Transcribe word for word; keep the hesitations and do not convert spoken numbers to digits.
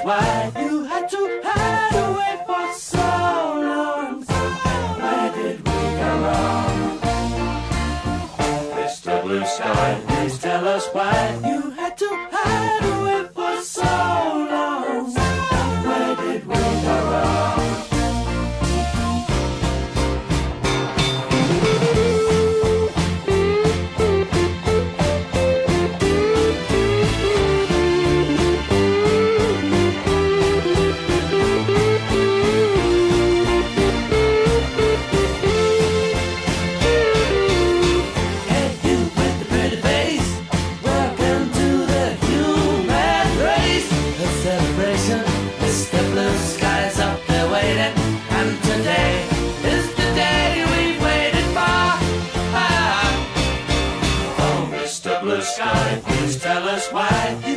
why you had to hide away for so long. Where did we go wrong? Mister Blue Sky, please tell us why you had to hide away for so long. Where did we go wrong? Blue Sky, please tell us why